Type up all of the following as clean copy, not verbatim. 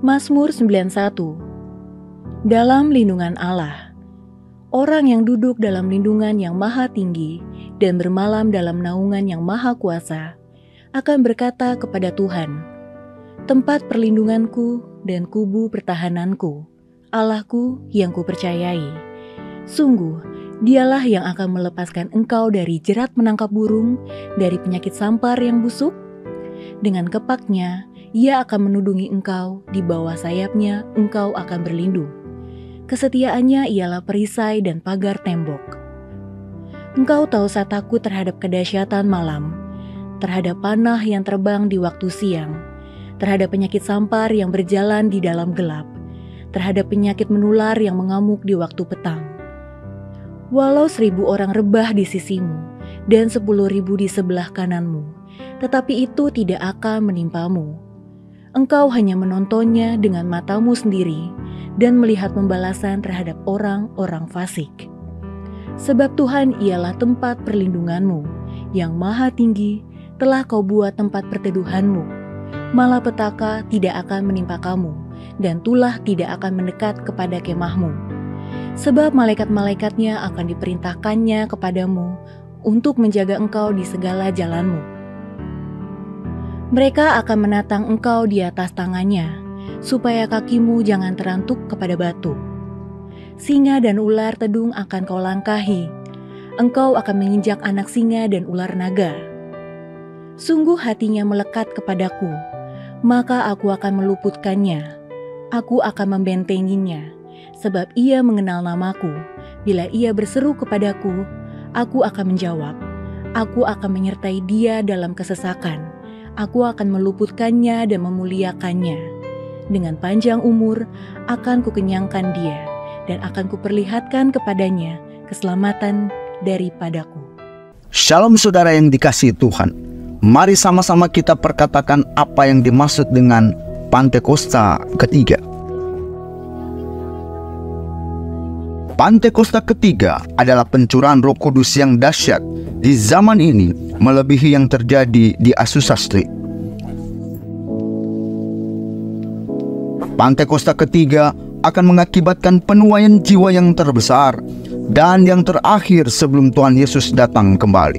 Mazmur 91. Dalam lindungan Allah. Orang yang duduk dalam lindungan yang maha tinggi dan bermalam dalam naungan yang maha kuasa akan berkata kepada Tuhan, tempat perlindunganku dan kubu pertahananku, Allahku yang kupercayai. Sungguh, dialah yang akan melepaskan engkau dari jerat menangkap burung, dari penyakit sampar yang busuk. Dengan kepaknya, ia akan menudungi engkau, di bawah sayapnya engkau akan berlindung. Kesetiaannya ialah perisai dan pagar tembok. Engkau tahu saya takut terhadap kedahsyatan malam, terhadap panah yang terbang di waktu siang, terhadap penyakit sampar yang berjalan di dalam gelap, terhadap penyakit menular yang mengamuk di waktu petang. Walau 1.000 orang rebah di sisimu dan 10.000 di sebelah kananmu, tetapi itu tidak akan menimpamu. Engkau hanya menontonnya dengan matamu sendiri dan melihat pembalasan terhadap orang-orang fasik. Sebab Tuhan ialah tempat perlindunganmu, yang maha tinggi telah kau buat tempat perteduhanmu. Malapetaka tidak akan menimpa kamu, dan tulah tidak akan mendekat kepada kemahmu. Sebab malaikat-malaikatnya akan diperintahkannya kepadamu untuk menjaga engkau di segala jalanmu. Mereka akan menatang engkau di atas tangannya, supaya kakimu jangan terantuk kepada batu. Singa dan ular tedung akan kau langkahi, engkau akan menginjak anak singa dan ular naga. Sungguh hatinya melekat kepadaku, maka aku akan meluputkannya, aku akan membentenginya, sebab ia mengenal namaku. Bila ia berseru kepadaku, aku akan menjawab, aku akan menyertai dia dalam kesesakan. Aku akan meluputkannya dan memuliakannya. Dengan panjang umur akan kukenyangkan dia, dan akan kuperlihatkan kepadanya keselamatan daripadaku. Shalom saudara yang dikasihi Tuhan. Mari sama-sama kita perkatakan apa yang dimaksud dengan Pantekosta ketiga. Pantekosta ketiga adalah pencurahan Roh Kudus yang dahsyat di zaman ini, melebihi yang terjadi di Azusa Street. Pantekosta ketiga akan mengakibatkan penuaian jiwa yang terbesar dan yang terakhir sebelum Tuhan Yesus datang kembali.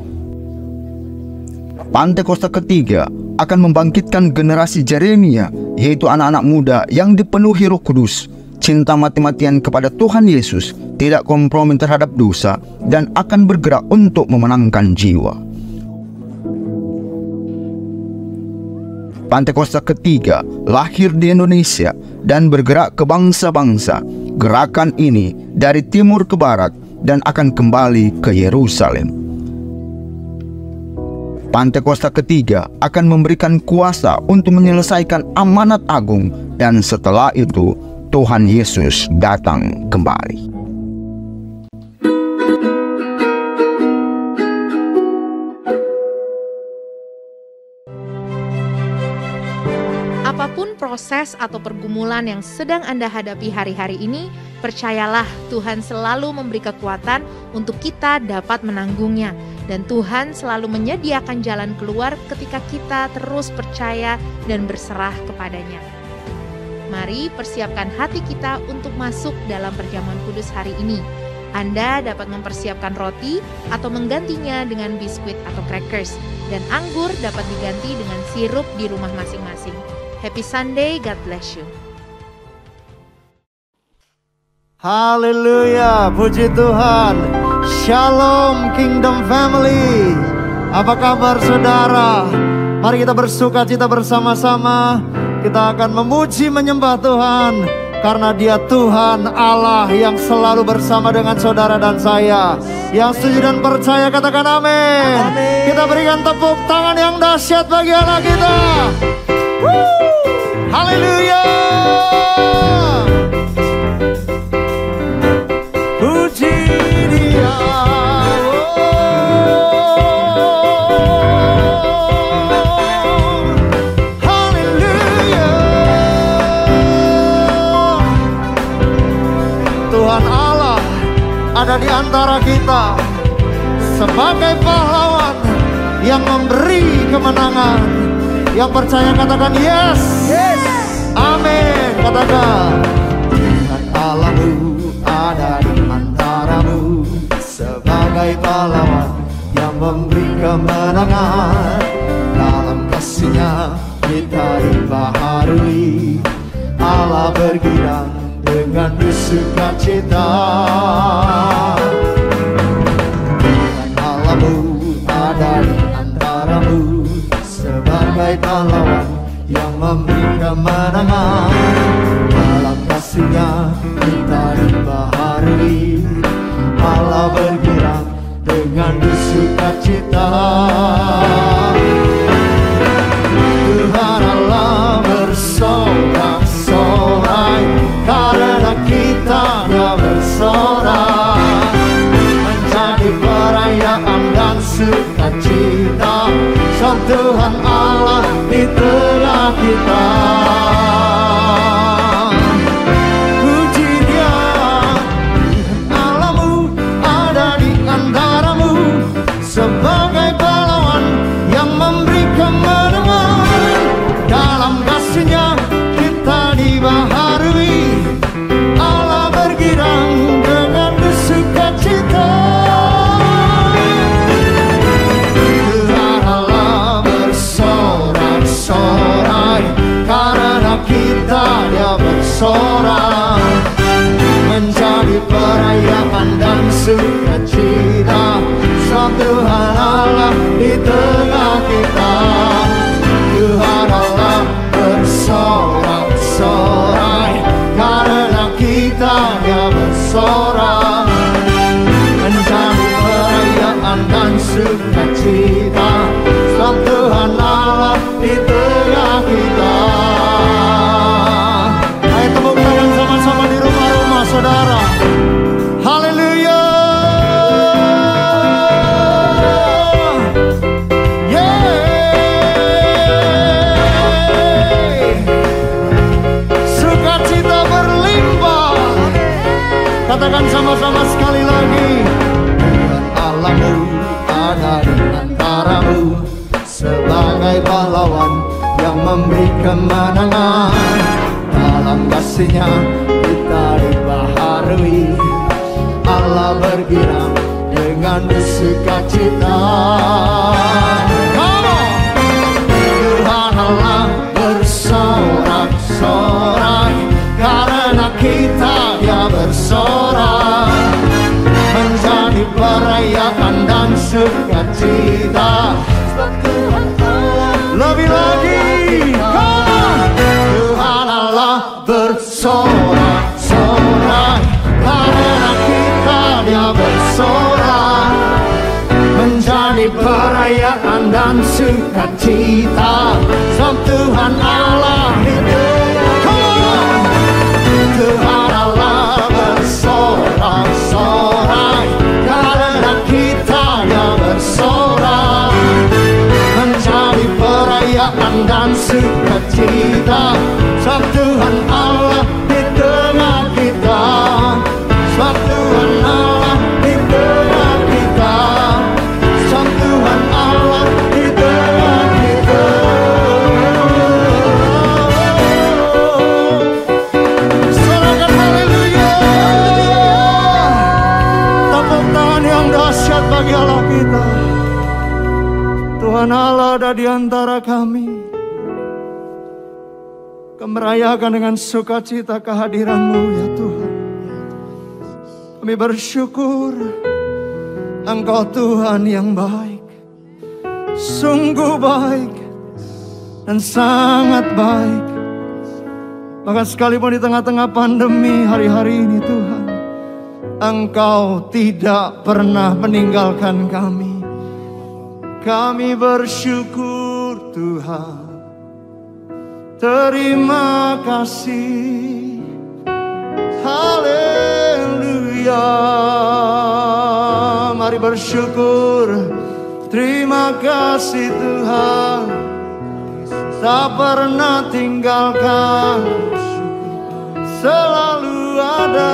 Pantekosta ketiga akan membangkitkan generasi Yeremia, yaitu anak-anak muda yang dipenuhi Roh Kudus, cinta mati-matian kepada Tuhan Yesus, tidak kompromi terhadap dosa, dan akan bergerak untuk memenangkan jiwa. Pantekosta ketiga lahir di Indonesia dan bergerak ke bangsa-bangsa. Gerakan ini dari timur ke barat dan akan kembali ke Yerusalem. Pantekosta ketiga akan memberikan kuasa untuk menyelesaikan amanat agung, dan setelah itu Tuhan Yesus datang kembali. Apapun proses atau pergumulan yang sedang Anda hadapi hari-hari ini, percayalah Tuhan selalu memberi kekuatan untuk kita dapat menanggungnya. Dan Tuhan selalu menyediakan jalan keluar ketika kita terus percaya dan berserah kepadanya. Mari persiapkan hati kita untuk masuk dalam perjamuan kudus hari ini. Anda dapat mempersiapkan roti atau menggantinya dengan biskuit atau crackers. Dan anggur dapat diganti dengan sirup di rumah masing-masing. Happy Sunday, God bless you. Haleluya, puji Tuhan. Shalom Kingdom Family. Apa kabar saudara? Mari kita bersuka cita bersama-sama. Kita akan memuji menyembah Tuhan, karena Dia Tuhan Allah yang selalu bersama dengan saudara dan saya. Yang setuju dan percaya katakan amin. Kita berikan tepuk tangan yang dahsyat bagi Allah kita. Haleluya. Puji Dia. Haleluya. Tuhan Allah ada di antara kita sebagai pahlawan yang memberi kemenangan. Yang percaya katakan yes. Yes. Amin. Katakan, Tuhan Allahmu ada di antaramu sebagai pahlawan yang memberi kemenangan. Dalam kasih-Nya kita dibaharui, Allah bergirang dengan sukacita. Tuhan Allahmu ada di antaramu sebagai pahlawan yang memberi kemenangan. Dalam kasih-Nya kita dibaharui, Allah bergirang dengan sukacita. Tuhan Allah bersorak-sorai karena kita Dia bersorak, menjadi perayaan dan sukacita. Sebab Tuhan Allah di tengah kita. Puji Dia, Tuhan Allahmu ada di antaramu sebagai pahlawan yang memberi kemenangan. Dalam kasih-Nya kita dibaharui, Allah bergirang dengan sukacita. Tuhan Allah bersorak-sorai karena kita Dia bersorak, menjadi perayaan dan sukacita. Sebab Tuhan Allah di tengah kita. Tuhan Allah bersorak-sorai karena kita Dia bersorak, menjadi perayaan dan sukacita. Sebab Tuhan Allah di tengah kita. Ayo tepuk tangan sama-sama di rumah-rumah saudara. Haleluya. Sukacita berlimpah. Katakan sama-sama sekali lagi. Tuhan Allahmu ada di antaramu sebagai pahlawan yang memberi kemenangan. Dalam kasih-Nya kita dibaharui, Allah bergirang dengan sukacita. Tuhan Allah bersorak-sorai karena kita Dia bersorak, menjadi perayaan dan sukacita. Lebih lagi, Tuhan Allah bersorak-sorai karena kita Dia bersorak, menjadi perayaan dan sukacita. Sebab Tuhan Allah itu, Tuhan Allah bersorak-sorai karena kita Dia bersorak, menjadi perayaan dan sukacita. Sebab Tuhan Allah di tengah kita. Sebab Tuhan Allah di tengah kita. Sebab Tuhan Allah di tengah kita. Sorakan haleluya. Tepuk tangan yang dahsyat bagi Allah kita. Tuhan Allah ada di antara kami. Kami merayakan dengan sukacita kehadiran-Mu ya Tuhan. Kami bersyukur Engkau Tuhan yang baik, sungguh baik dan sangat baik. Bahkan sekalipun di tengah-tengah pandemi hari-hari ini Tuhan, Engkau tidak pernah meninggalkan kami. Kami bersyukur Tuhan. Terima kasih. Haleluya. Mari bersyukur. Terima kasih Tuhan, tak pernah tinggalkan, selalu ada.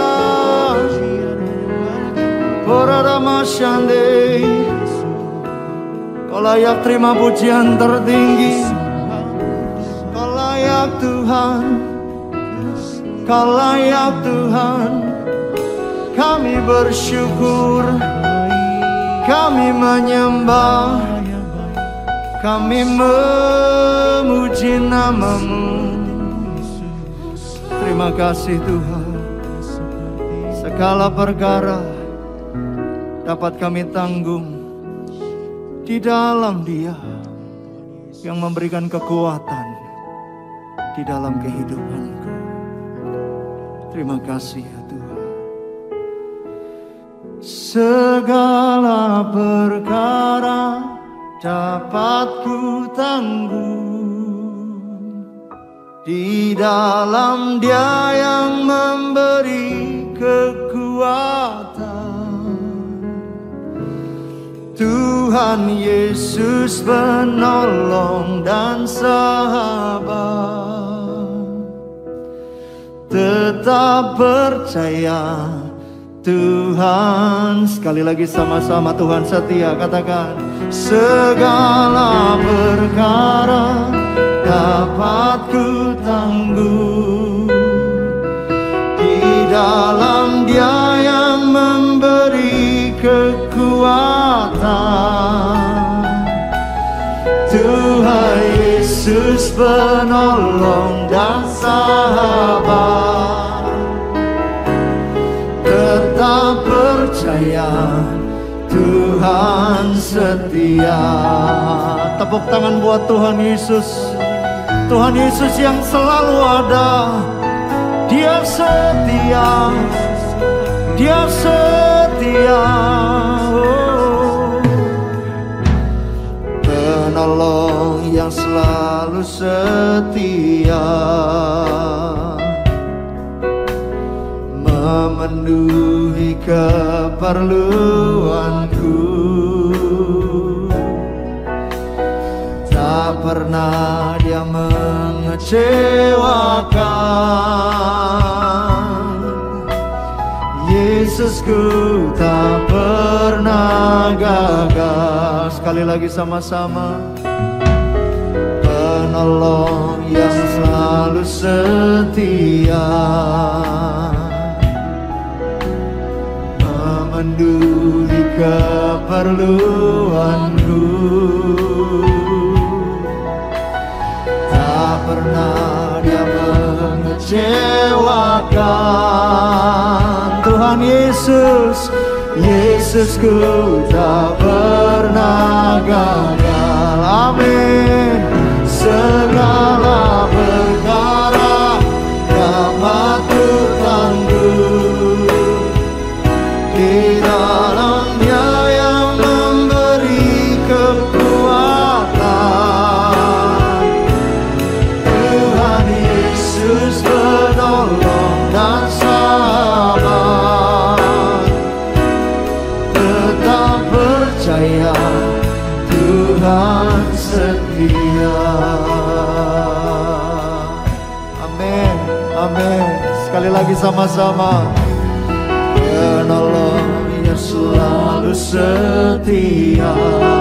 Porada Shande, Kau layak terima pujian tertinggi, Kau layak layak Tuhan, Kau layak Tuhan. Kami bersyukur, kami menyembah, kami memuji nama-Mu. Terima kasih Tuhan. Segala perkara dapat kami tanggung di dalam Dia yang memberikan kekuatan di dalam kehidupanku. Terima kasih ya Tuhan. Segala perkara dapat ku tanggung di dalam Dia yang memberi kekuatan. Tuhan Yesus penolong dan sahabat. Tetap percaya Tuhan. Sekali lagi sama-sama, Tuhan setia. Katakan, segala perkara dapat ku tanggung di dalam Dia yang memberi kekuatan. Tuhan Yesus penolong dan sahabat. Tetap percaya Tuhan setia. Tepuk tangan buat Tuhan Yesus. Tuhan Yesus yang selalu ada. Dia setia, Dia setia. Penolong yang selalu setia, memenuhi keperluanku. Tak pernah Dia mengecewakan. Yesusku tak pernah gagal. Sekali lagi sama-sama. Penolong yang selalu setia, memenuhi keperluanku. Tak pernah Dia mengecewakan. Tuhan Yesus, Yesusku tak pernah gagal. Amin. Segala perkara dapat ku tanggung di dalam Dia yang memberi kekuatan. Tuhan Yesus penolong dan sahabat. Tetap percaya Tuhan setia. Amin, amin. Sekali lagi sama-sama. Penolong yang selalu setia,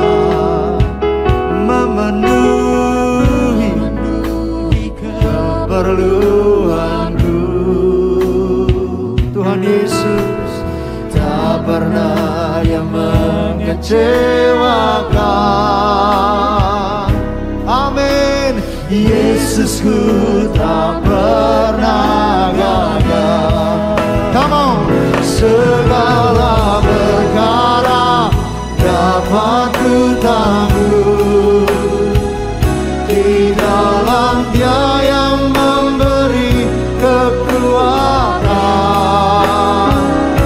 memenuhi keperluanku. Tuhan Yesus tak pernah Dia mengecewakan. Amin. Yesusku tak pernah gagal. Come on. Segala perkara dapat ku tanggung di dalam Dia yang memberi kekuatan.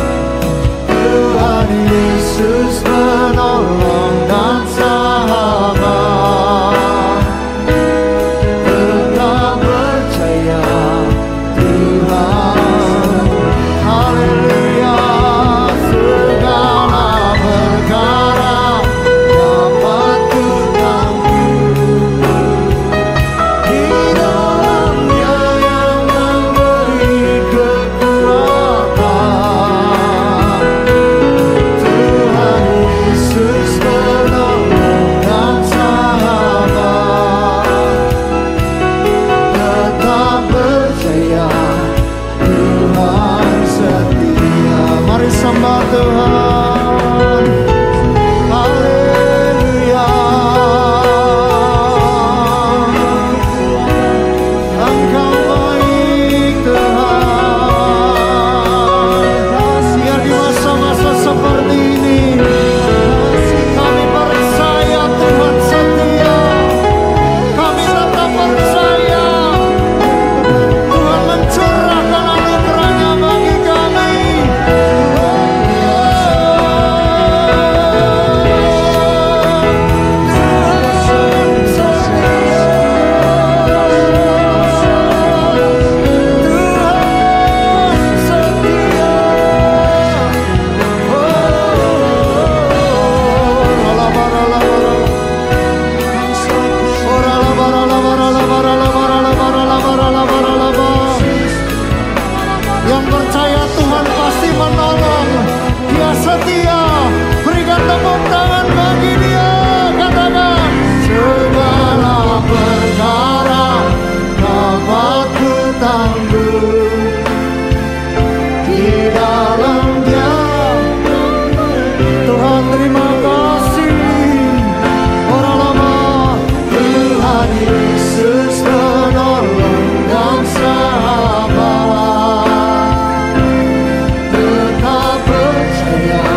Tuhan Yesus penolong dan sahabat. Tetap percaya Tuhan. Haleluya. Segala perkara dapat ku tanggung di dalam Dia yang memberi kekuatan. Tuhan Yesus penolong Tuhan. Haleluya. Engkau baik Tuhan. Biar di masa-masa seperti ini kami percaya Tuhan setia. Kami tetap percaya Tuhan mencurahkan anugerah-Nya bagi kami. Yang percaya Tuhan pasti menolong. Dia setia. Berikan tepuk tangan bagi Dia. Katakan, segala perkara dapat ku tanggung di dalam Dia. Tuhan terima kasih. Orang lama Tuhan Yesus penolong dan sahabat. Tetap percaya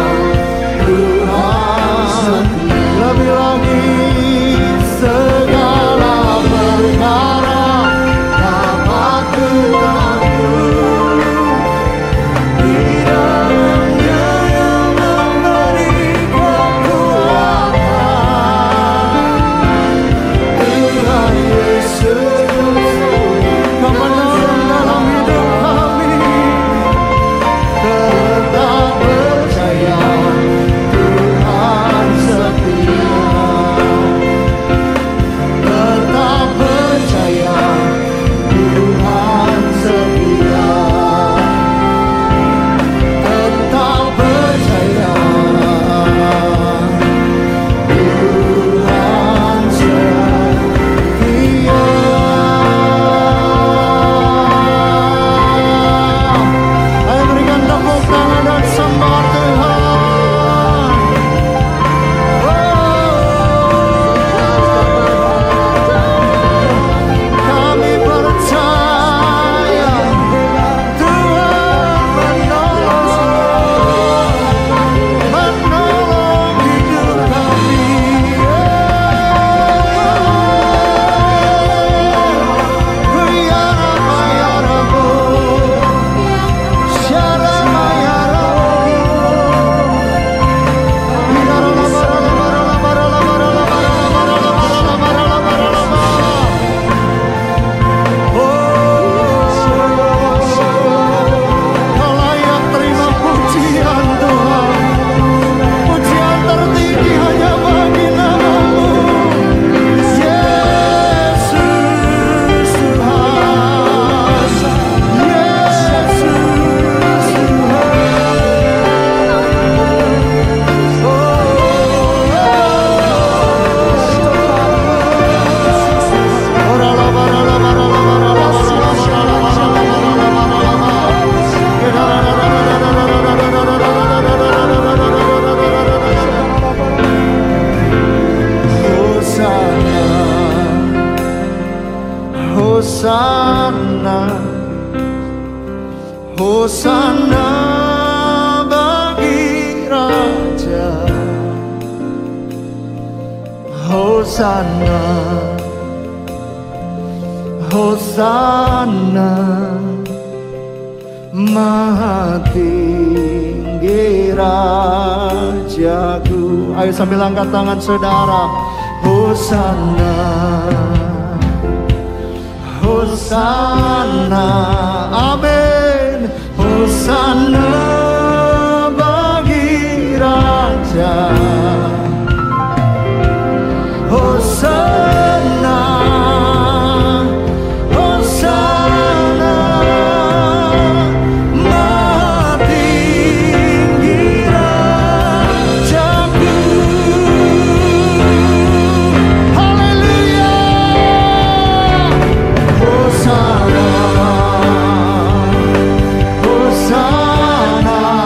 Tuhan. Lebih lagi segala perkara dapat ku tanggung di dalam-Nya yang memberi kekuatan. Tuhan Yesus kebenaran dalam hidup kami. Tetap percaya Tuhan setia. Tetap percaya Tuhan setia. Tetap percaya Tuhan setia. Ayo berikan tepuk tangan dan sembah Tuhan. Kami percaya Tuhan menolong hidup kami. Kau layak terima pujian Tuhan. Pujian tertinggi hanya bagi nama-Mu, Yesus Tuhan. Yesus Hosana, Hosana bagi Raja. Hosana, Hosana Maha tinggi Rajaku. Ayo sambil angkat tangan saudara. Hosana, Hosana, amin. Hosana bagi Raja. Hosana, Hosana Maha tinggi Rajaku. Haleluya. Hosana, Hosana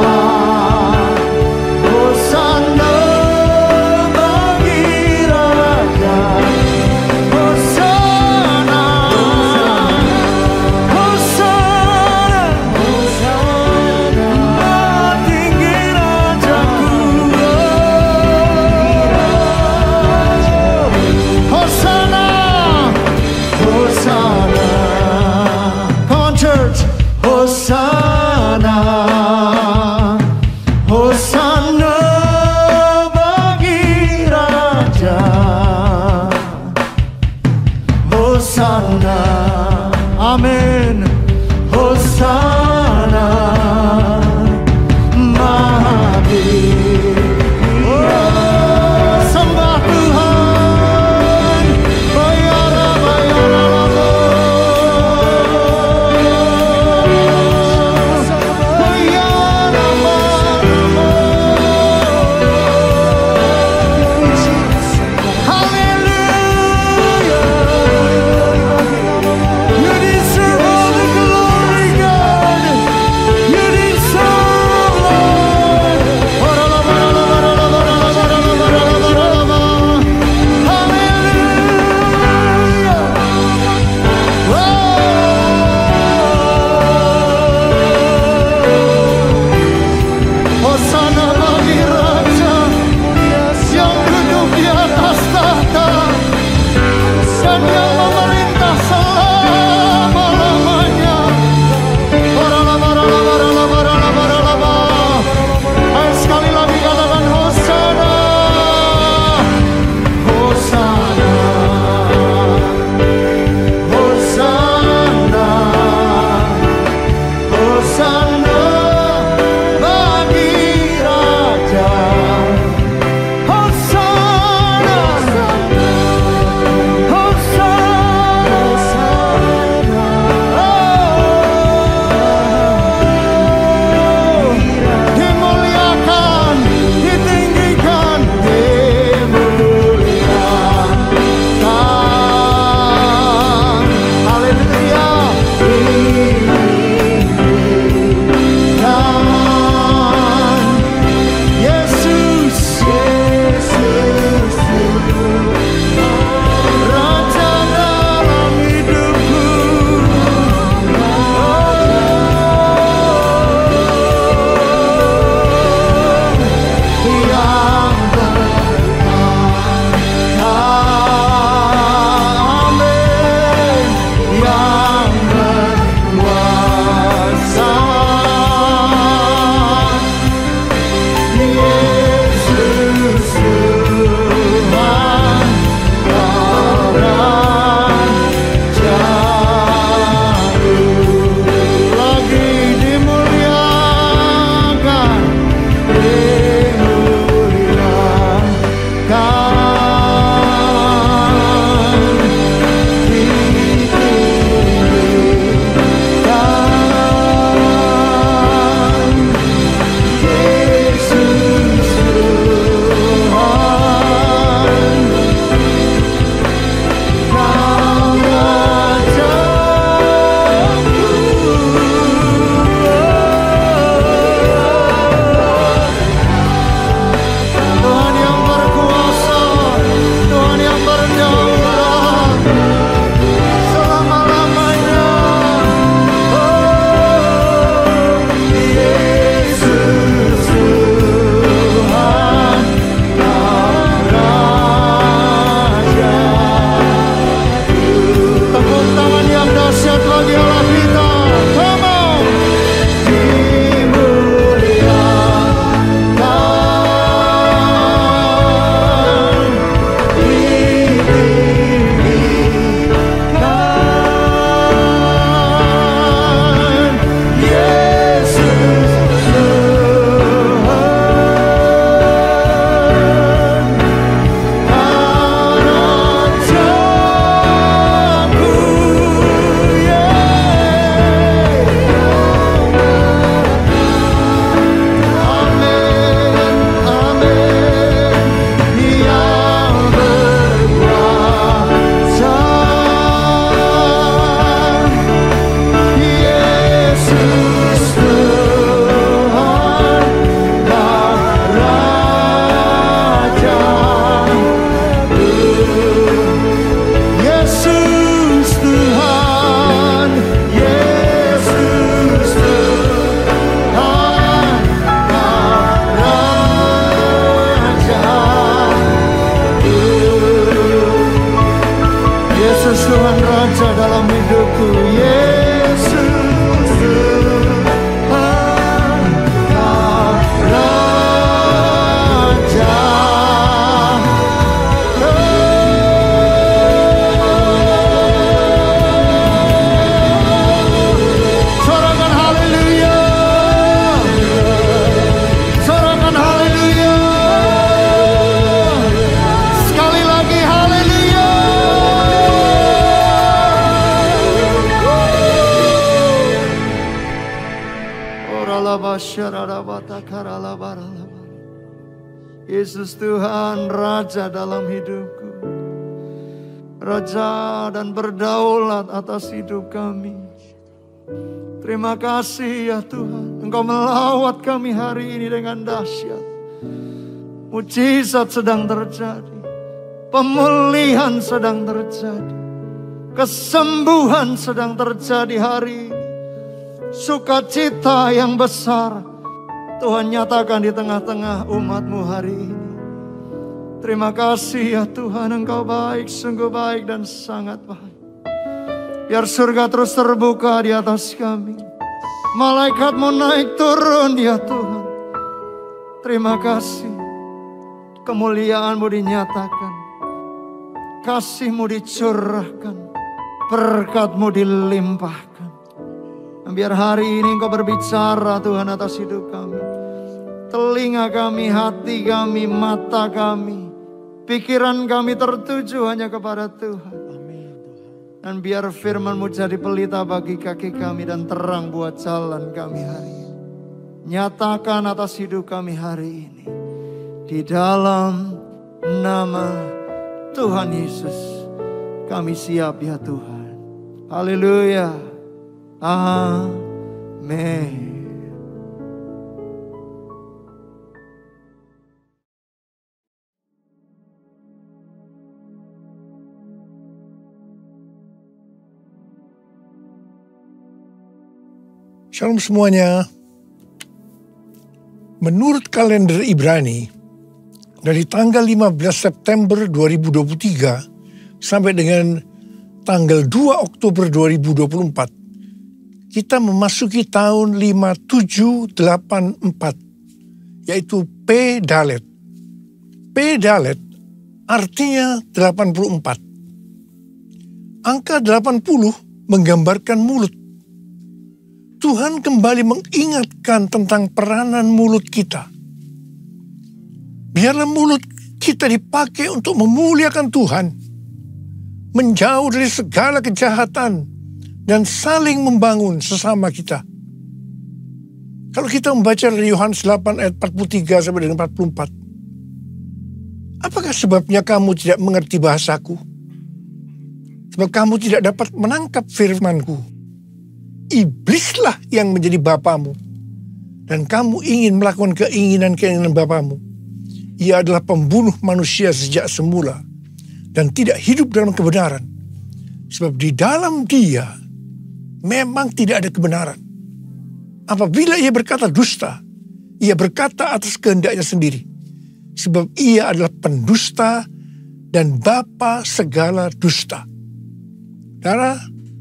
Yesus Tuhan, Raja dalam hidupku. Raja dan berdaulat atas hidup kami. Terima kasih ya Tuhan, Engkau melawat kami hari ini dengan dahsyat. Mujizat sedang terjadi, pemulihan sedang terjadi, kesembuhan sedang terjadi hari ini. Sukacita yang besar Tuhan nyatakan di tengah-tengah umat-Mu hari ini. Terima kasih ya Tuhan, Engkau baik, sungguh baik dan sangat baik. Biar surga terus terbuka di atas kami. Malaikat-Mu naik turun ya Tuhan. Terima kasih. Kemuliaan-Mu dinyatakan. Kasih-Mu dicurahkan. Berkat-Mu dilimpahkan. Dan biar hari ini Engkau berbicara Tuhan atas hidup kami. Telinga kami, hati kami, mata kami, pikiran kami tertuju hanya kepada Tuhan. Dan biar firman-Mu jadi pelita bagi kaki kami dan terang buat jalan kami hari ini. Nyatakan atas hidup kami hari ini. Di dalam nama Tuhan Yesus kami siap ya Tuhan. Haleluya. Amin. Shalom semuanya. Menurut kalender Ibrani, dari tanggal 15 September 2023 sampai dengan tanggal 2 Oktober 2024, kita memasuki tahun 5784, yaitu P Dalet. P Dalet artinya 84. Angka 80 menggambarkan mulut. Tuhan kembali mengingatkan tentang peranan mulut kita. Biarlah mulut kita dipakai untuk memuliakan Tuhan, menjauh dari segala kejahatan, dan saling membangun sesama kita. Kalau kita membaca dari Yohanes 8 ayat 43 sampai dengan 44, apakah sebabnya kamu tidak mengerti bahasaku? Sebab kamu tidak dapat menangkap firmanku. Iblislah yang menjadi bapamu, dan kamu ingin melakukan keinginan-keinginan bapamu. Ia adalah pembunuh manusia sejak semula, dan tidak hidup dalam kebenaran. Sebab di dalam dia memang tidak ada kebenaran. Apabila ia berkata dusta, ia berkata atas kehendaknya sendiri. Sebab ia adalah pendusta dan bapa segala dusta. Karena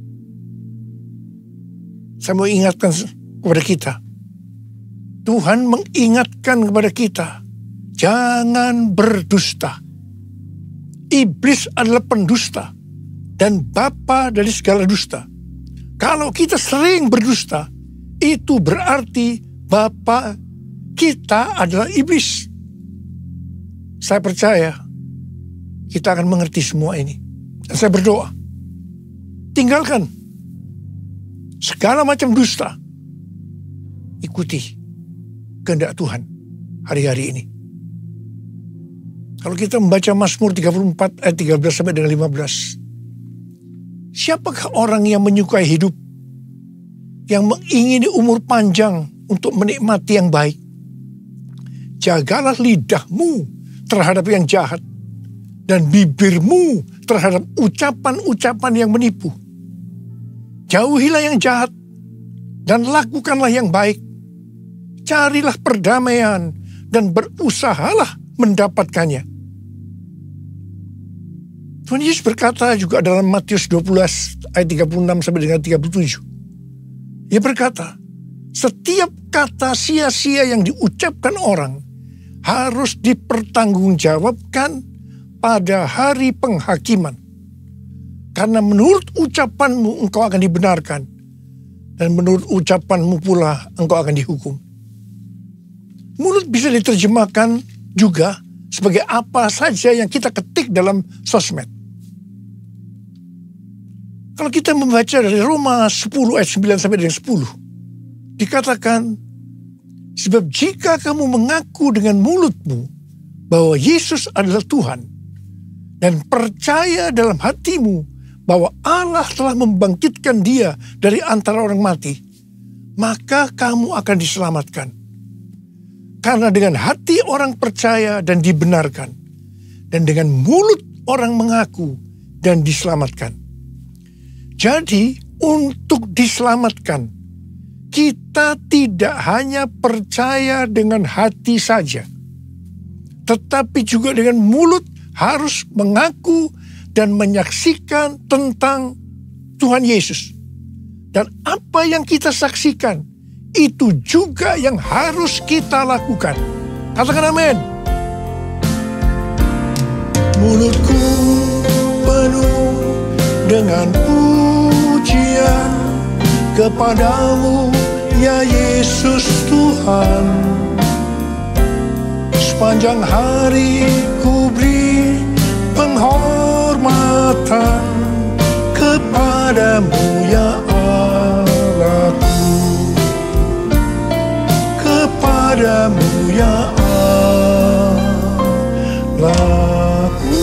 saya mau ingatkan kepada kita. Tuhan mengingatkan kepada kita. Jangan berdusta. Iblis adalah pendusta. Dan bapa dari segala dusta. Kalau kita sering berdusta, itu berarti bapa kita adalah iblis. Saya percaya kita akan mengerti semua ini. Dan saya berdoa. Tinggalkan segala macam dusta. Ikuti kehendak Tuhan hari-hari ini. Kalau kita membaca Mazmur 34 ayat 13 sampai dengan 15. Siapakah orang yang menyukai hidup, yang mengingini umur panjang untuk menikmati yang baik? Jagalah lidahmu terhadap yang jahat, dan bibirmu terhadap ucapan-ucapan yang menipu. Jauhilah yang jahat dan lakukanlah yang baik. Carilah perdamaian dan berusahalah mendapatkannya. Tuhan Yesus berkata juga dalam Matius 12 ayat 36 sampai dengan 37. Ia berkata, setiap kata sia-sia yang diucapkan orang harus dipertanggungjawabkan pada hari penghakiman. Karena menurut ucapanmu engkau akan dibenarkan, dan menurut ucapanmu pula engkau akan dihukum. Mulut bisa diterjemahkan juga sebagai apa saja yang kita ketik dalam sosmed. Kalau kita membaca dari Roma 10 ayat 9 sampai dengan 10, dikatakan, Sebab jika kamu mengaku dengan mulutmu bahwa Yesus adalah Tuhan dan percaya dalam hatimu bahwa Allah telah membangkitkan dia dari antara orang mati, maka kamu akan diselamatkan. Karena dengan hati orang percaya dan dibenarkan, dan dengan mulut orang mengaku dan diselamatkan. Jadi untuk diselamatkan, kita tidak hanya percaya dengan hati saja, tetapi juga dengan mulut harus mengaku dan menyaksikan tentang Tuhan Yesus. Dan apa yang kita saksikan, itu juga yang harus kita lakukan. Katakan amin. Mulutku penuh dengan pujian kepadamu, ya Yesus Tuhan. Sepanjang hari ku beri penghormatan kepadamu, ya Allahku. Kepadamu, ya Allahku.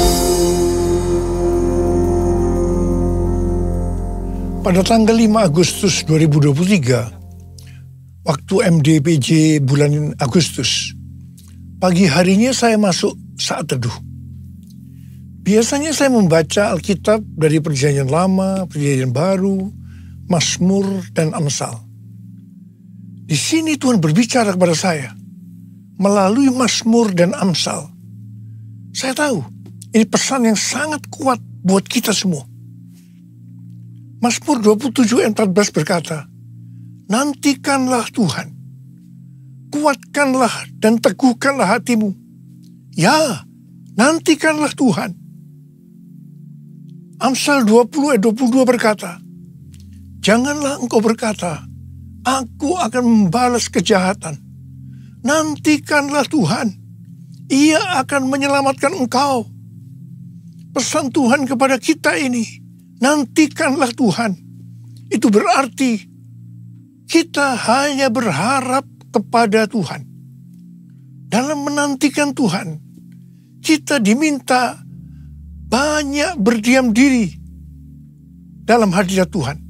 Pada tanggal 5 Agustus 2023, waktu MDPJ bulan Agustus, pagi harinya saya masuk saat teduh. Biasanya saya membaca Alkitab dari Perjanjian Lama, Perjanjian Baru, Mazmur, dan Amsal. Di sini Tuhan berbicara kepada saya melalui Mazmur dan Amsal. Saya tahu ini pesan yang sangat kuat buat kita semua. Mazmur 27 ayat 14 berkata, nantikanlah Tuhan, kuatkanlah dan teguhkanlah hatimu. Ya, nantikanlah Tuhan. Amsal 20 ayat 22 berkata, janganlah engkau berkata, aku akan membalas kejahatan. Nantikanlah Tuhan, Ia akan menyelamatkan engkau. Pesan Tuhan kepada kita ini, nantikanlah Tuhan. Itu berarti kita hanya berharap kepada Tuhan. Dalam menantikan Tuhan, kita diminta banyak berdiam diri dalam hadirat Tuhan.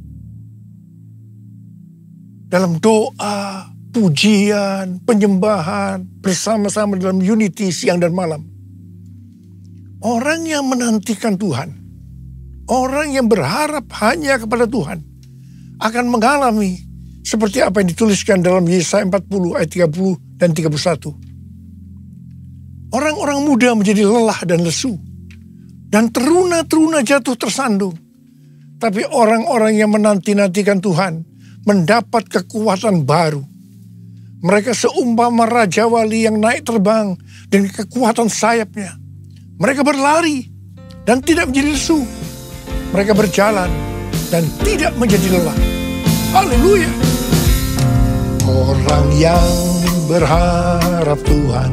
Dalam doa, pujian, penyembahan, bersama-sama dalam unity siang dan malam. Orang yang menantikan Tuhan, orang yang berharap hanya kepada Tuhan, akan mengalami seperti apa yang dituliskan dalam Yesaya 40 ayat 30 dan 31. Orang-orang muda menjadi lelah dan lesu, dan teruna-teruna jatuh tersandung. Tapi orang-orang yang menanti-nantikan Tuhan mendapat kekuatan baru. Mereka seumpama Raja Wali yang naik terbang dengan kekuatan sayapnya. Mereka berlari dan tidak menjadi lesu. Mereka berjalan dan tidak menjadi lelah. Haleluya. Orang yang berharap Tuhan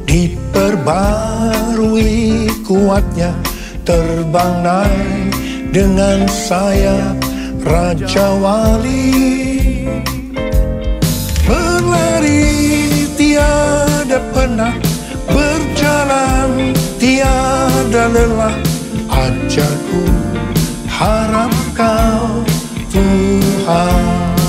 diperbarui kuatnya, terbang naik dengan sayap Raja Wali. Berlari tiada penat, berjalan tiada lelah. Ajarku harap kau Tuhan.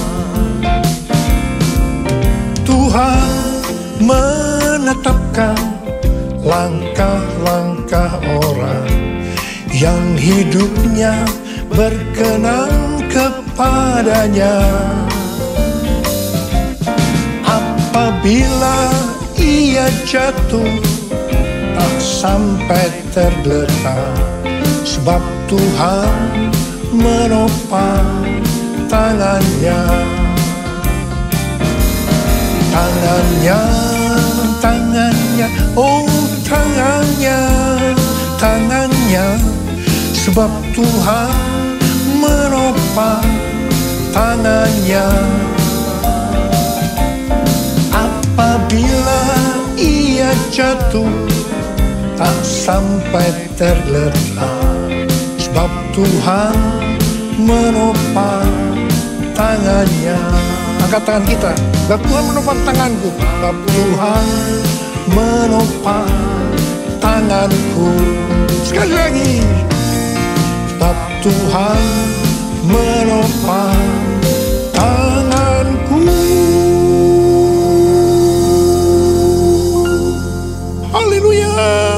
Tuhan menetapkan langkah-langkah orang yang hidupnya berkenan kepadanya. Apabila ia jatuh, tak sampai tergeletak, sebab Tuhan menopang tangannya. Tangannya, tangannya, oh tangannya, tangannya, sebab Tuhan menopang tangannya. Apabila ia jatuh, tak sampai tergeletak, sebab Tuhan menopang tangannya. Angkat tangan kita. Sebab Tuhan menopang tanganku. Sebab Tuhan menopang tanganku. Sekali lagi. Sebab Tuhan menopang tanganku. Haleluya.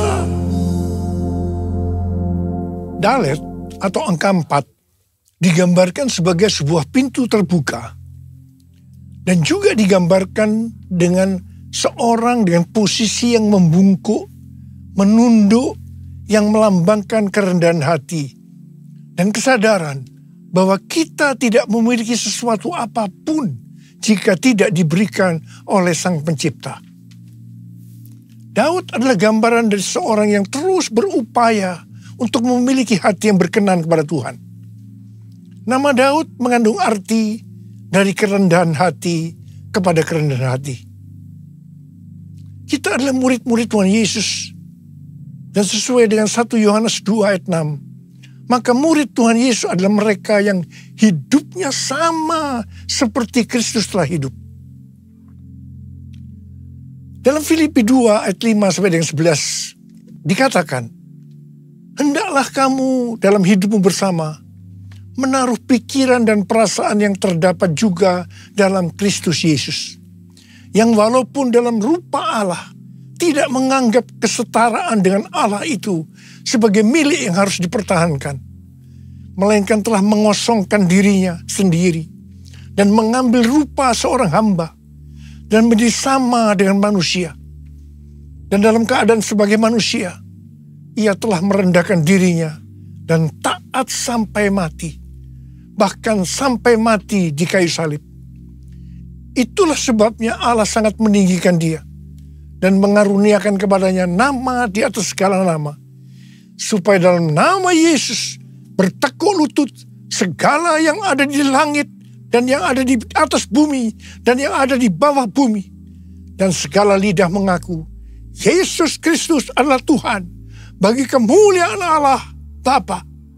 Dalet atau angka 4 digambarkan sebagai sebuah pintu terbuka. Dan juga digambarkan dengan seorang dengan posisi yang membungkuk, menunduk, yang melambangkan kerendahan hati. Dan kesadaran bahwa kita tidak memiliki sesuatu apapun jika tidak diberikan oleh Sang Pencipta. Daud adalah gambaran dari seorang yang terus berupaya untuk memiliki hati yang berkenan kepada Tuhan. Nama Daud mengandung arti dari kerendahan hati kepada kerendahan hati. Kita adalah murid-murid Tuhan Yesus. Dan sesuai dengan 1 Yohanes 2 ayat 6. Maka murid Tuhan Yesus adalah mereka yang hidupnya sama seperti Kristus telah hidup. Dalam Filipi 2 ayat 5 sampai dengan 11 dikatakan, hendaklah kamu dalam hidupmu bersama menaruh pikiran dan perasaan yang terdapat juga dalam Kristus Yesus. Yang walaupun dalam rupa Allah tidak menganggap kesetaraan dengan Allah itu sebagai milik yang harus dipertahankan. Melainkan telah mengosongkan dirinya sendiri dan mengambil rupa seorang hamba dan menjadi sama dengan manusia. Dan dalam keadaan sebagai manusia, ia telah merendahkan dirinya dan taat sampai mati. Bahkan sampai mati di kayu salib. Itulah sebabnya Allah sangat meninggikan dia dan mengaruniakan kepadanya nama di atas segala nama. Supaya dalam nama Yesus bertekuk lutut segala yang ada di langit dan yang ada di atas bumi dan yang ada di bawah bumi. Dan segala lidah mengaku Yesus Kristus adalah Tuhan bagi kemuliaan Allah Bapa.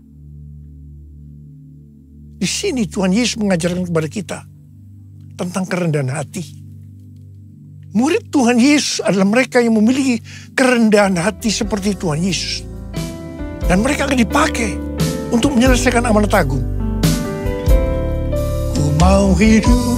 Di sini Tuhan Yesus mengajarkan kepada kita tentang kerendahan hati. Murid Tuhan Yesus adalah mereka yang memiliki kerendahan hati seperti Tuhan Yesus. Dan mereka akan dipakai untuk menyelesaikan amanat agung. Ku mau hidup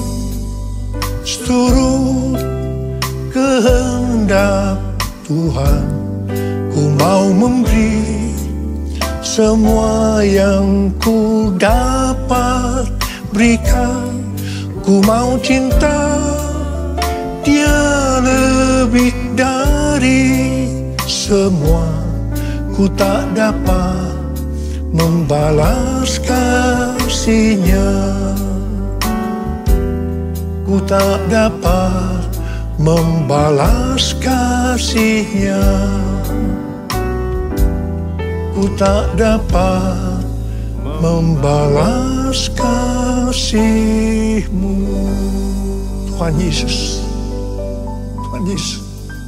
seturut kehendak Tuhan. Ku mau memberi semua yang ku dapat berikan. Ku mau cinta dia lebih dari semua. Ku tak dapat membalas kasihnya. Ku tak dapat membalas kasihnya. Ku tak dapat membalas kasih-Mu. Tuhan Yesus. Tuhan Yesus.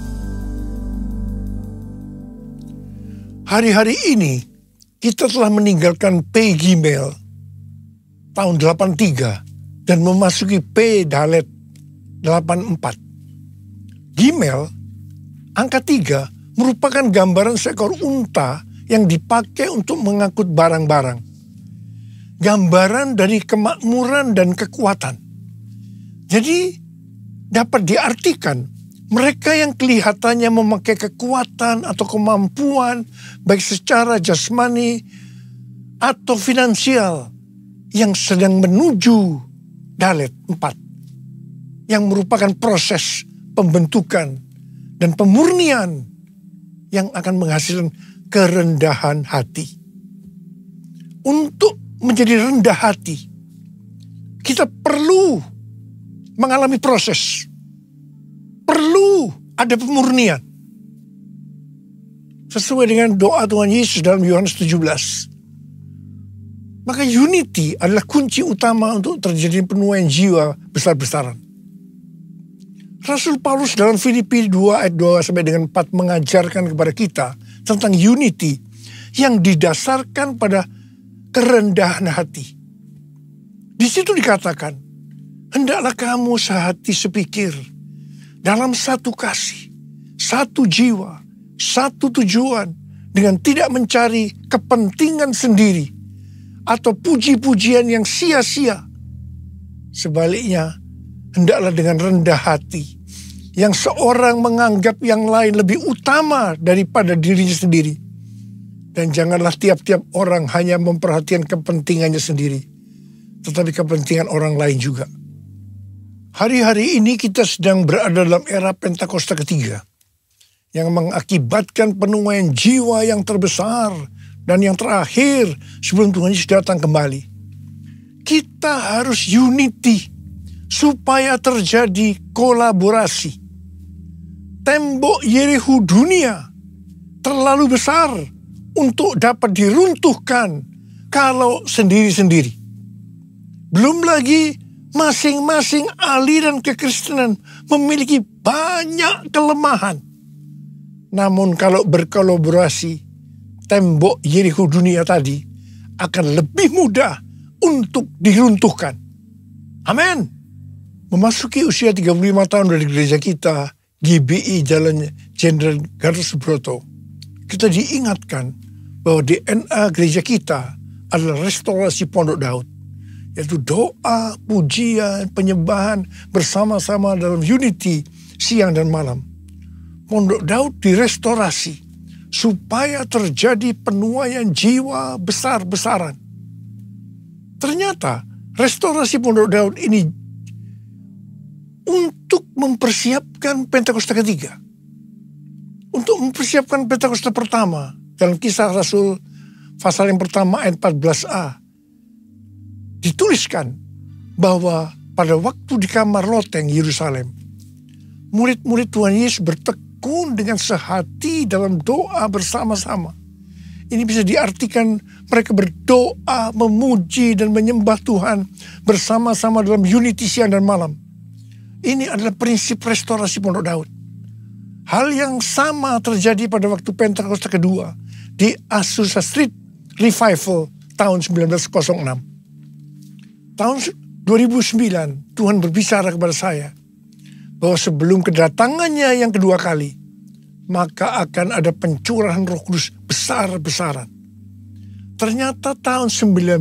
Hari-hari ini kita telah meninggalkan P Gimel tahun 83 dan memasuki P Dalet 84. Gimel, angka 3, merupakan gambaran seekor unta yang dipakai untuk mengangkut barang-barang. Gambaran dari kemakmuran dan kekuatan. Jadi dapat diartikan mereka yang kelihatannya memakai kekuatan atau kemampuan baik secara jasmani atau finansial yang sedang menuju Dalet 4 yang merupakan proses pembentukan dan pemurnian yang akan menghasilkan kerendahan hati. Untuk menjadi rendah hati, kita perlu mengalami proses. Perlu ada pemurnian. Sesuai dengan doa Tuhan Yesus dalam Yohanes 17. Maka unity adalah kunci utama untuk terjadi penuaian jiwa besar-besaran. Rasul Paulus dalam Filipi 2 ayat 2 sampai dengan 4 mengajarkan kepada kita tentang unity yang didasarkan pada kerendahan hati. Di situ dikatakan, hendaklah kamu sehati sepikir dalam satu kasih, satu jiwa, satu tujuan, dengan tidak mencari kepentingan sendiri atau puji-pujian yang sia-sia. Sebaliknya, hendaklah dengan rendah hati, yang seorang menganggap yang lain lebih utama daripada dirinya sendiri. Dan janganlah tiap-tiap orang hanya memperhatikan kepentingannya sendiri, tetapi kepentingan orang lain juga. Hari-hari ini kita sedang berada dalam era Pentakosta ketiga, yang mengakibatkan penuaian jiwa yang terbesar dan yang terakhir sebelum Tuhan Yesus datang kembali. Kita harus unity supaya terjadi kolaborasi. Tembok Yerikho dunia terlalu besar untuk dapat diruntuhkan kalau sendiri-sendiri. Belum lagi masing-masing aliran kekristenan memiliki banyak kelemahan. Namun kalau berkolaborasi, tembok Yerikho dunia tadi akan lebih mudah untuk diruntuhkan. Amin. Memasuki usia 35 tahun dari gereja kita, GBI Jalan Jenderal Gatot Subroto, kita diingatkan bahwa DNA gereja kita adalah restorasi Pondok Daud, yaitu doa, pujian, penyembahan bersama-sama dalam unity siang dan malam. Pondok Daud direstorasi supaya terjadi penuaian jiwa besar-besaran. Ternyata restorasi Pondok Daud ini untuk mempersiapkan Pentakosta ketiga. Untuk mempersiapkan Pentakosta pertama, dalam Kisah Rasul pasal yang pertama ayat 14a, dituliskan bahwa pada waktu di kamar loteng Yerusalem, murid-murid Tuhan Yesus bertekun dengan sehati dalam doa bersama-sama. Ini bisa diartikan mereka berdoa, memuji dan menyembah Tuhan bersama-sama dalam unity siang dan malam. Ini adalah prinsip restorasi Pondok Daud. Hal yang sama terjadi pada waktu Pentakosta kedua di Azusa Street Revival tahun 1906. Tahun 2009 Tuhan berbicara kepada saya bahwa sebelum kedatangannya yang kedua kali, maka akan ada pencurahan Roh Kudus besar-besaran. Ternyata tahun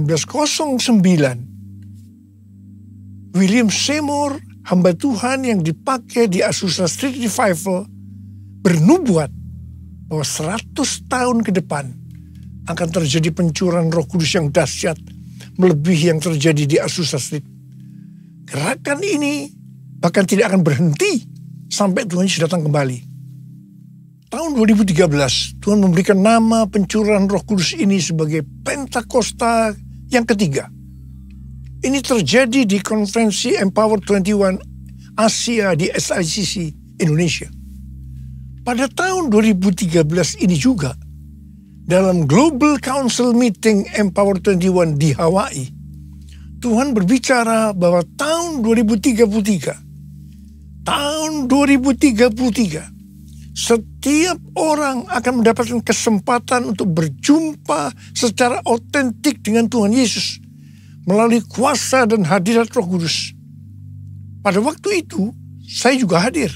1909 William Seymour, hamba Tuhan yang dipakai di Azusa Street Revival, bernubuat bahwa 100 tahun ke depan akan terjadi pencurahan Roh Kudus yang dahsyat melebihi yang terjadi di Azusa Street. Gerakan ini bahkan tidak akan berhenti sampai Tuhan Yesus datang kembali. Tahun 2013 Tuhan memberikan nama pencurahan Roh Kudus ini sebagai Pentakosta yang ketiga. Ini terjadi di konferensi Empower 21 Asia di SICC Indonesia. Pada tahun 2013 ini juga, dalam Global Council Meeting Empower 21 di Hawaii, Tuhan berbicara bahwa tahun 2033, setiap orang akan mendapatkan kesempatan untuk berjumpa secara otentik dengan Tuhan Yesus melalui kuasa dan hadirat Roh Kudus. Pada waktu itu, saya juga hadir.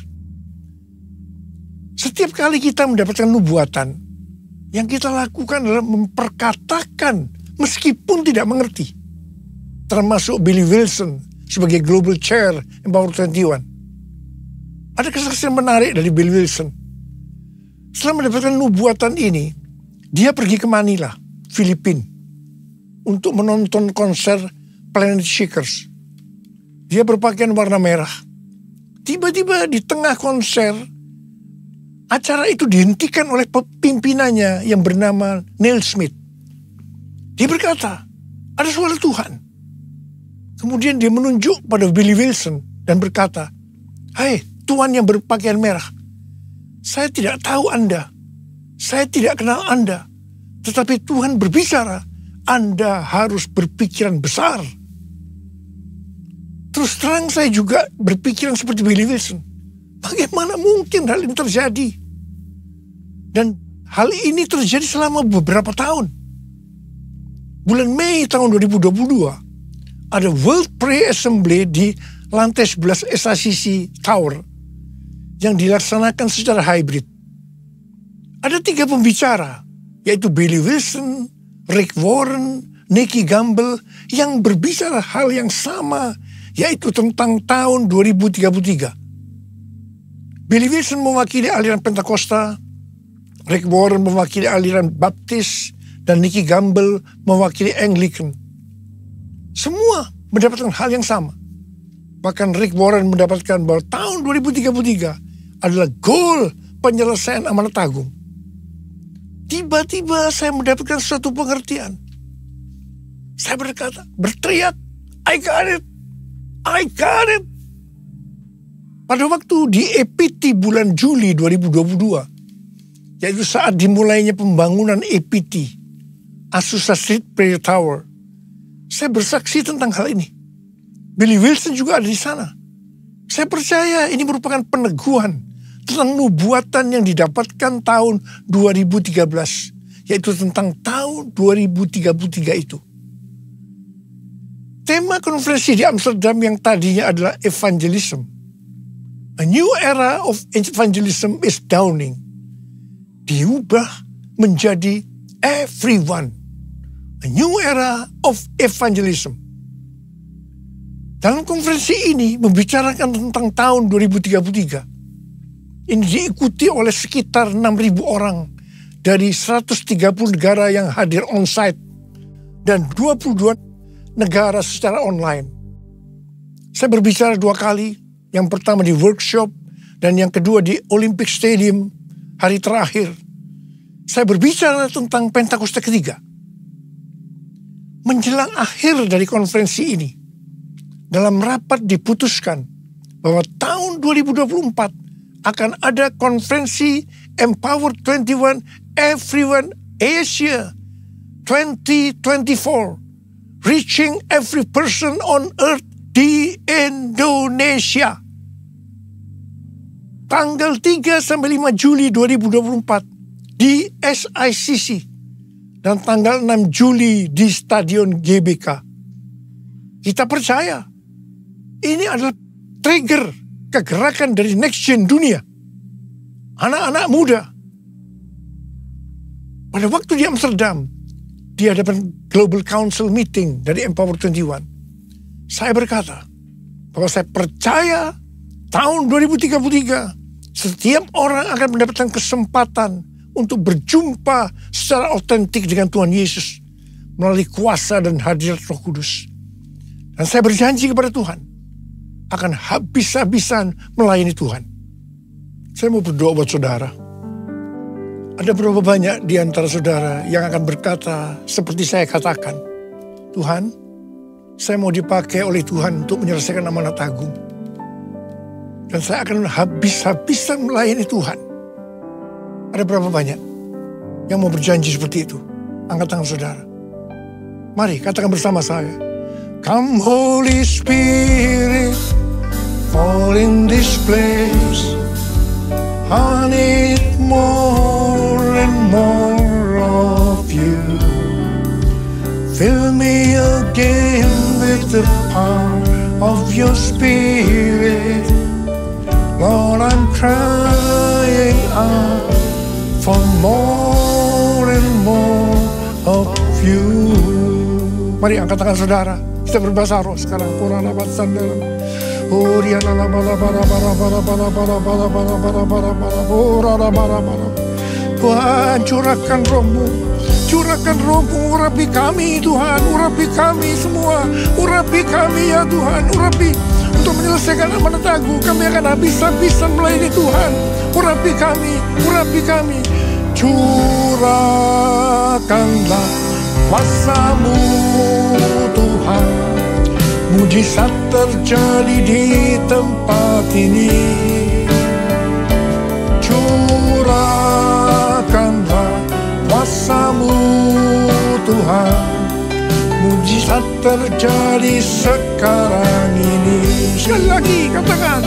Setiap kali kita mendapatkan nubuatan, yang kita lakukan adalah memperkatakan meskipun tidak mengerti. Termasuk Billy Wilson sebagai Global Chair Empower 21. Ada kesaksian menarik dari Billy Wilson. Setelah mendapatkan nubuatan ini, dia pergi ke Manila, Filipina, untuk menonton konser Planet Shakers. Dia berpakaian warna merah. Tiba-tiba di tengah konser, acara itu dihentikan oleh pimpinannya yang bernama Neil Smith. Dia berkata, ada suara Tuhan. Kemudian dia menunjuk pada Billy Wilson dan berkata, "Hai, Tuhan yang berpakaian merah, saya tidak tahu Anda, saya tidak kenal Anda, tetapi Tuhan berbicara, Anda harus berpikiran besar." Terus terang saya juga berpikiran seperti Billy Wilson. Bagaimana mungkin hal ini terjadi? Dan hal ini terjadi selama beberapa tahun. Bulan Mei tahun 2022, ada World Prayer Assembly di lantai 11 SICC Tower yang dilaksanakan secara hybrid. Ada 3 pembicara, yaitu Billy Wilson, Rick Warren, Nicky Gamble, yang berbicara hal yang sama, yaitu tentang tahun 2033. Billy Wilson mewakili aliran Pentakosta, Rick Warren mewakili aliran Baptis, dan Nicky Gamble mewakili Anglican. Semua mendapatkan hal yang sama. Bahkan Rick Warren mendapatkan bahwa tahun 2033 adalah goal penyelesaian amanat agung. Tiba-tiba saya mendapatkan suatu pengertian. Saya berteriak, I got it, I got it. Pada waktu di EPT bulan Juli 2022, yaitu saat dimulainya pembangunan EPT, Azusa Street Prayer Tower, saya bersaksi tentang hal ini. Billy Wilson juga ada di sana. Saya percaya ini merupakan peneguhan tentang nubuatan yang didapatkan tahun 2013, yaitu tentang tahun 2033 itu. Tema konferensi di Amsterdam yang tadinya adalah evangelism. A new era of evangelism is dawning. Diubah menjadi everyone. A new era of evangelism. Dalam konferensi ini membicarakan tentang tahun 2033. Ini diikuti oleh sekitar 6.000 orang dari 130 negara yang hadir on-site dan 22 negara secara online. Saya berbicara 2 kali. Yang pertama di workshop dan yang kedua di Olympic Stadium hari terakhir. Saya berbicara tentang Pentakosta ketiga. Menjelang akhir dari konferensi ini, dalam rapat diputuskan bahwa tahun 2024 akan ada konferensi Empower 21 Everyone Asia 2024, Reaching Every Person on Earth di Indonesia. Tanggal 3 sampai 5 Juli 2024 di SICC dan tanggal 6 Juli di Stadion GBK. Kita percaya ini adalah trigger kegerakan dari next gen dunia. Anak-anak muda. Pada waktu di Amsterdam, di hadapan Global Council Meeting dari Empower 21, saya berkata bahwa saya percaya tahun 2033 setiap orang akan mendapatkan kesempatan untuk berjumpa secara otentik dengan Tuhan Yesus melalui kuasa dan hadirat Roh Kudus. Dan saya berjanji kepada Tuhan akan habis-habisan melayani Tuhan. Saya mau berdoa buat saudara. Ada berapa banyak di antara saudara yang akan berkata seperti saya katakan, Tuhan, saya mau dipakai oleh Tuhan untuk menyelesaikan amanat agung. Dan saya akan habis-habisan melayani Tuhan. Ada berapa banyak yang mau berjanji seperti itu? Angkat tangan saudara. Mari katakan bersama saya. Come Holy Spirit, fall in this place. I need more and more of you. Fill me again with the power of your Spirit. Lord, I'm crying out for more and more of you. Mari angkat tangan saudara. Kita berbahasa roh sekarang. Qur'ana batsandalam. Oriana la bala bala bala bala bala bala bala bala bala bala bala bala bala bala. Tuhan, curahkan rohmu. Curahkan rohmu, urapi kami Tuhan, urapi kami semua, urapi kami ya Tuhan, urapi untuk menyelesaikan amanat agung. Kami akan habis-habisan melayani Tuhan. Urapi kami, urapi kami. Curahkanlah kuasa-Mu Tuhan. Mujizat terjadi di tempat ini. Curahkanlah kuasa-Mu Tuhan. Mujizat terjadi sekarang ini. Sekali lagi katakan.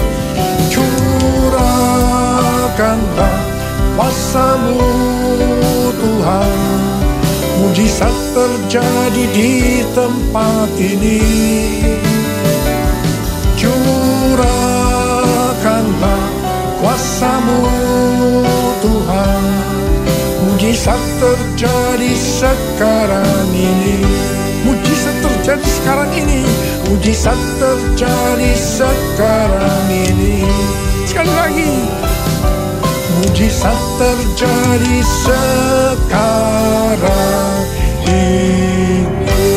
Curahkanlah kuasa-Mu Tuhan. Mujizat terjadi di tempat ini. Curahkanlah kuasa-Mu Tuhan. Mujizat terjadi sekarang ini. Mujizat terjadi sekarang ini. Mujizat terjadi sekarang ini. Sekali lagi. Mujizat terjadi sekarang ini.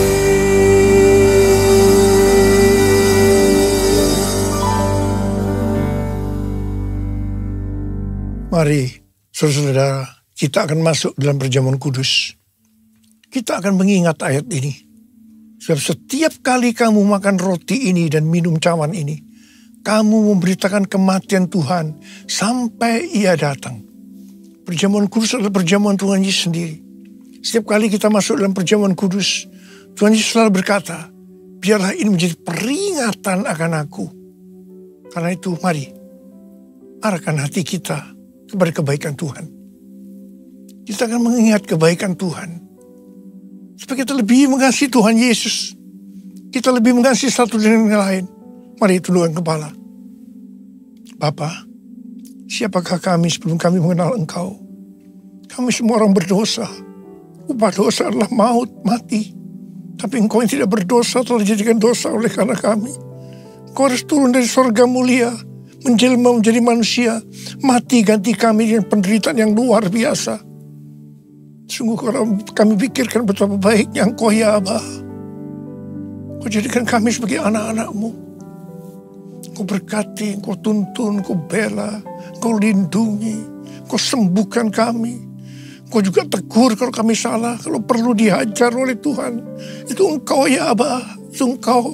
Mari, saudara-saudara, kita akan masuk dalam perjamuan kudus. Kita akan mengingat ayat ini. Sebab setiap kali kamu makan roti ini dan minum cawan ini, kamu memberitakan kematian Tuhan sampai Ia datang. Perjamuan kudus adalah perjamuan Tuhan Yesus sendiri. Setiap kali kita masuk dalam perjamuan kudus, Tuhan Yesus selalu berkata, biarlah ini menjadi peringatan akan aku. Karena itu mari, arahkan hati kita kepada kebaikan Tuhan. Kita akan mengingat kebaikan Tuhan. Supaya kita lebih mengasihi Tuhan Yesus. Kita lebih mengasihi satu dengan yang lain. Mari tundukkan kepala. Bapa, siapakah kami sebelum kami mengenal Engkau? Kami semua orang berdosa. Upah dosa adalah maut, mati. Tapi Engkau yang tidak berdosa telah dijadikan dosa oleh karena kami. Engkau harus turun dari surga mulia, menjelma menjadi manusia, mati ganti kami dengan penderitaan yang luar biasa. Sungguh kalau kami pikirkan betapa baiknya Engkau ya Aba. Engkau jadikan kami sebagai anak-anak-Mu. Engkau berkati, Engkau tuntun, Engkau bela, Engkau lindungi, Engkau sembuhkan kami. Engkau juga tegur kalau kami salah, kalau perlu dihajar oleh Tuhan. Itu Engkau ya Aba, itu Engkau.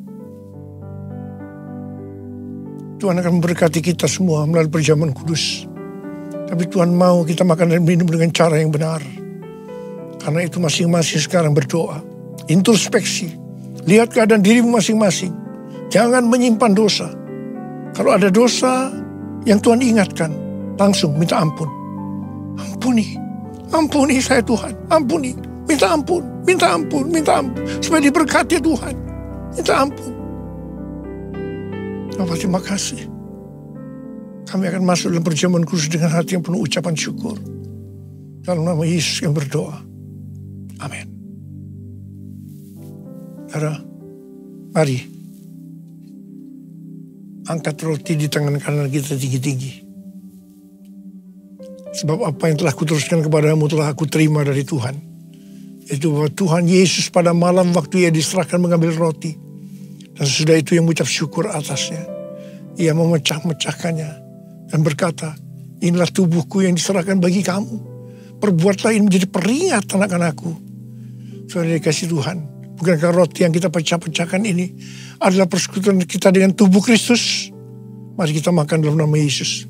Tuhan akan memberkati kita semua melalui perjamuan kudus. Tapi Tuhan mau kita makan dan minum dengan cara yang benar. Karena itu masing-masing sekarang berdoa. Introspeksi. Lihat keadaan dirimu masing-masing. Jangan menyimpan dosa. Kalau ada dosa yang Tuhan ingatkan, langsung minta ampun. Ampuni. Ampuni saya Tuhan. Ampuni. Minta ampun. Minta ampun. Minta ampun. Supaya diberkati Tuhan. Minta ampun. Bapak, terima kasih. Kami akan masuk dalam perjamuan kudus dengan hati yang penuh ucapan syukur. Dalam nama Yesus yang berdoa. Amin. Saudara, mari. Angkat roti di tangan kanan kita tinggi-tinggi. Sebab apa yang telah kuteruskan kepadamu telah aku terima dari Tuhan. Itu bahwa Tuhan Yesus pada malam waktu Ia diserahkan mengambil roti. Dan sesudah itu yang mengucap syukur atasnya. Ia memecah-mecahkannya. Dan berkata, inilah tubuhku yang diserahkan bagi kamu. Perbuatlah ini menjadi peringatan akan aku. Saudara dikasih Tuhan. Bukankah roti yang kita pecah-pecahkan ini adalah persekutuan kita dengan tubuh Kristus? Mari kita makan dalam nama Yesus.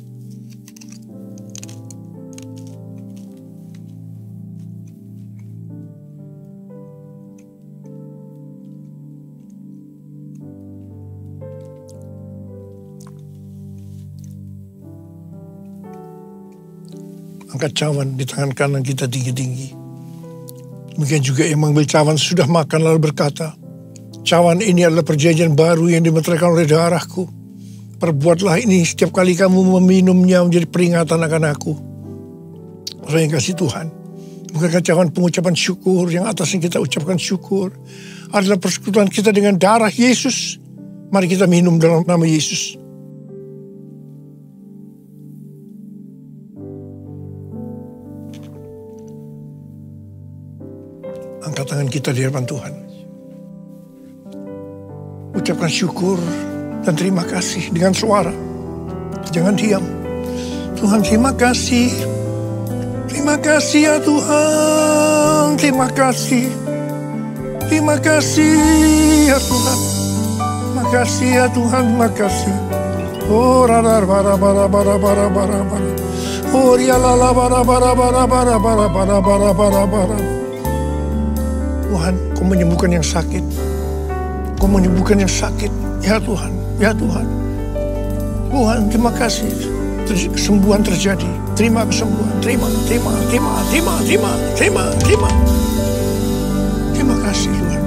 Angkat cawan di tangan kanan kita tinggi-tinggi. Demikian juga yang mengambil cawan sudah makan lalu berkata, cawan ini adalah perjanjian baru yang dimeteraikan oleh darahku. Perbuatlah ini setiap kali kamu meminumnya menjadi peringatan akan aku. Orang yang kasih Tuhan. Bukankah cawan pengucapan syukur yang atasnya kita ucapkan syukur adalah persekutuan kita dengan darah Yesus. Mari kita minum dalam nama Yesus. Angkat tangan kita di hadapan Tuhan. Ucapkan syukur dan terima kasih dengan suara. Jangan diam. Tuhan terima kasih. Terima kasih ya Tuhan. Terima kasih. Terima kasih ya Tuhan. Terima kasih ya Tuhan. Terima kasih. Oh radar bara bara bara bara bara bara. Oh rialala bara bara bara bara bara bara bara bara bara. Tuhan, Kau menyembuhkan yang sakit. Kau menyembuhkan yang sakit. Ya Tuhan, ya Tuhan. Tuhan, terima kasih. Kesembuhan terjadi. Terima kesembuhan. Terima. Terima kasih Tuhan.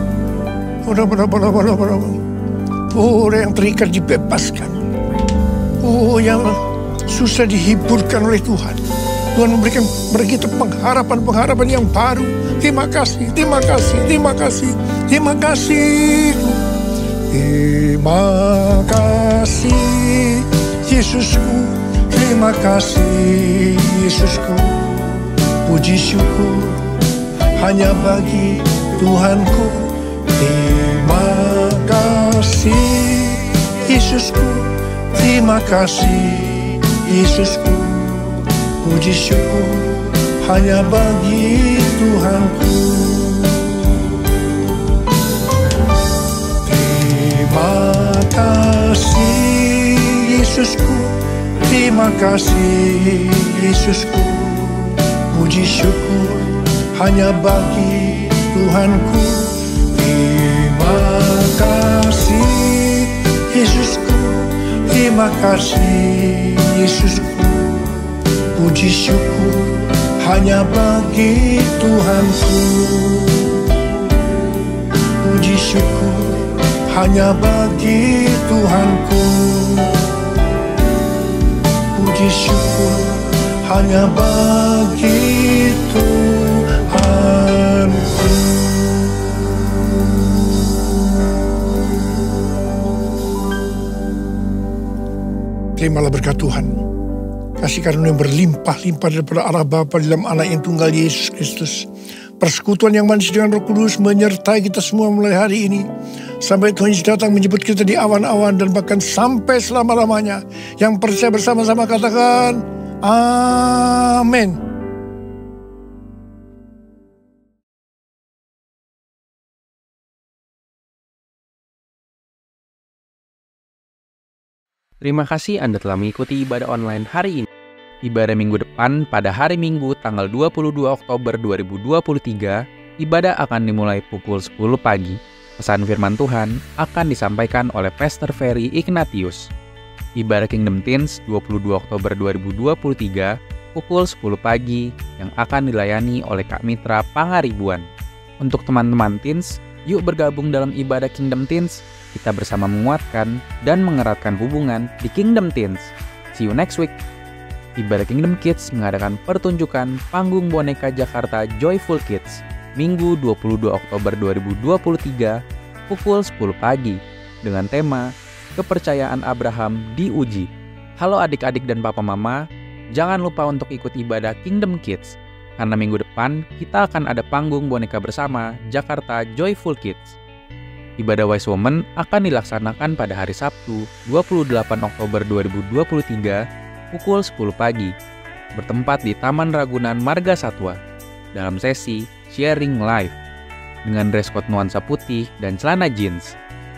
Oh, yang terikat dibebaskan. Oh, yang susah dihiburkan oleh Tuhan. Tuhan memberikan bagi kita pengharapan-pengharapan yang baru. Terima kasih, terima kasih, terima kasih, terima kasih. Terima kasih Yesusku, terima kasih Yesusku. Puji syukur hanya bagi Tuhanku. Terima kasih Yesusku, terima kasih Yesusku. Puji syukur hanya bagi Tuhanku. Terima kasih Yesusku, terima kasih Yesusku. Puji syukur hanya bagi Tuhanku. Terima kasih Yesusku, terima kasih Yesusku. Puji syukur hanya bagi Tuhanku. Puji syukur hanya bagi Tuhanku. Puji syukur hanya bagi Tuhanku. Terimalah berkat Tuhan. Kasih karunia yang berlimpah-limpah daripada Allah Bapa dalam Anak yang tunggal Yesus Kristus. Persekutuan yang manis dengan Roh Kudus menyertai kita semua mulai hari ini. Sampai Tuhan Yesus datang menjemput kita di awan-awan dan bahkan sampai selama-lamanya. Yang percaya bersama-sama katakan, amin. Terima kasih Anda telah mengikuti ibadah online hari ini. Ibadah minggu depan pada hari Minggu tanggal 22 Oktober 2023, ibadah akan dimulai pukul 10 pagi. Pesan firman Tuhan akan disampaikan oleh Pastor Ferry Ignatius. Ibadah Kingdom Teens 22 Oktober 2023 pukul 10 pagi yang akan dilayani oleh Kak Mitra Pangaribuan. Untuk teman-teman teens, yuk bergabung dalam ibadah Kingdom Teens. Kita bersama menguatkan dan mengeratkan hubungan di Kingdom Teens. See you next week. Ibadah Kingdom Kids mengadakan pertunjukan panggung boneka Jakarta Joyful Kids Minggu 22 Oktober 2023 pukul 10 pagi dengan tema Kepercayaan Abraham diuji. Halo adik-adik dan papa mama, jangan lupa untuk ikut ibadah Kingdom Kids karena minggu depan kita akan ada panggung boneka bersama Jakarta Joyful Kids. Ibadah Wise Woman akan dilaksanakan pada hari Sabtu 28 Oktober 2023 pukul 10 pagi, bertempat di Taman Ragunan Marga Satwa, dalam sesi Sharing Live, dengan dress code nuansa putih dan celana jeans.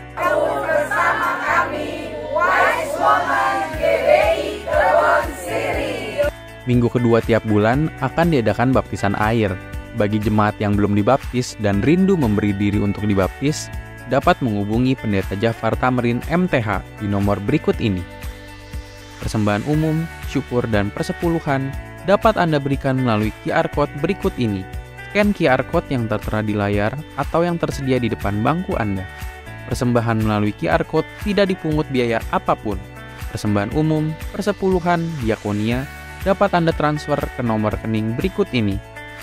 Bersama kami, Wise Woman GBI Kebon Siri. Minggu kedua tiap bulan akan diadakan baptisan air. Bagi jemaat yang belum dibaptis dan rindu memberi diri untuk dibaptis, dapat menghubungi Pendeta Jafar Tamrin MTH di nomor berikut ini. Persembahan umum, syukur, dan persepuluhan dapat Anda berikan melalui QR Code berikut ini. Scan QR Code yang tertera di layar atau yang tersedia di depan bangku Anda. Persembahan melalui QR Code tidak dipungut biaya apapun. Persembahan umum, persepuluhan, diakonia dapat Anda transfer ke nomor rekening berikut ini.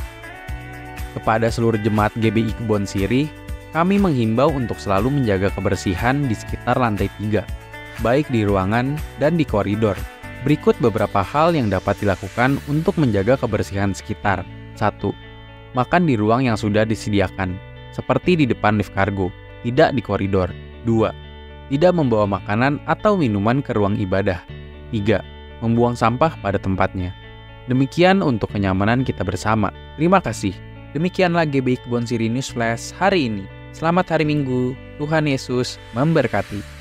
Kepada seluruh jemaat GBI Kebon Sirih, kami menghimbau untuk selalu menjaga kebersihan di sekitar lantai 3, baik di ruangan dan di koridor. Berikut beberapa hal yang dapat dilakukan untuk menjaga kebersihan sekitar. 1. Makan di ruang yang sudah disediakan, seperti di depan lift kargo, tidak di koridor. 2. Tidak membawa makanan atau minuman ke ruang ibadah. 3. Membuang sampah pada tempatnya. Demikian untuk kenyamanan kita bersama. Terima kasih. Demikianlah GBI Kebon Sirih News Flash hari ini. Selamat hari Minggu, Tuhan Yesus memberkati.